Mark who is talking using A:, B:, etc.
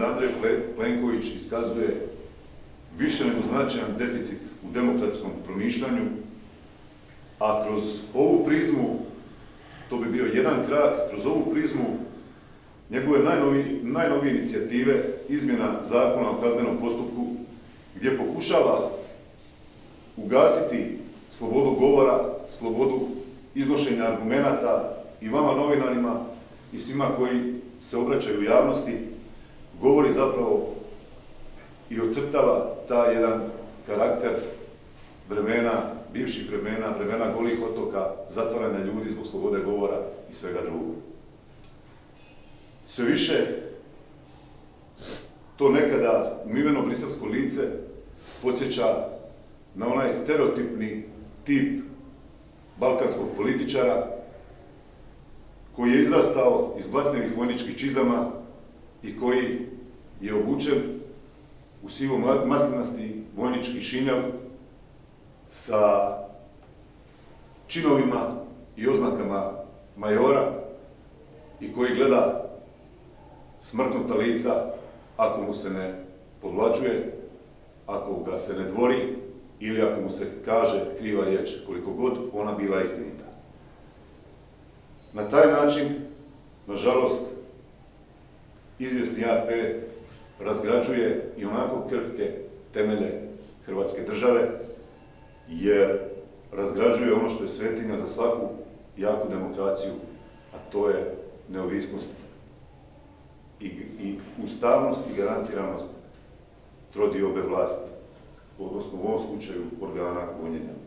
A: da Andrej Plenković iskazuje više nego značajan deficit u demokratskom promišljanju, a kroz ovu prizmu, to bi bio jedan krak, kroz ovu prizmu njegove najnovije inicijative izmjena Zakona o kaznenom postupku, gdje pokušava ugasiti slobodu govora, slobodu iznošenja argumenata i vama novinarima i svima koji se obraćaju u javnosti, govori zapravo i ocrtava taj jedan karakter vremena, bivših vremena, vremena golih otoka, zatvaranja ljudi zbog slobode govora i svega drugog. Sve više to nekada umiveno briselsko lice podsjeća na onaj stereotipni tip balkanskog političara koji je izrastao iz blatnjevih vojničkih čizama i koji je obučen u sivo maslinasti vojnički šinjav sa činovima i oznakama majora i koji gleda smrtnuta lica ako mu se ne podvlačuje, ako ga se ne dvori ili ako mu se kaže kriva riječ, koliko god ona bila istinita. Na taj način, nažalost, izvjesni AP razgrađuje i onako krhke temelje Hrvatske države, jer razgrađuje ono što je svetinja za svaku jaku demokraciju, a to je neovisnost i ustavnost i garantiranost trodiobe vlasti, odnosno u ovom slučaju organa gonjenja.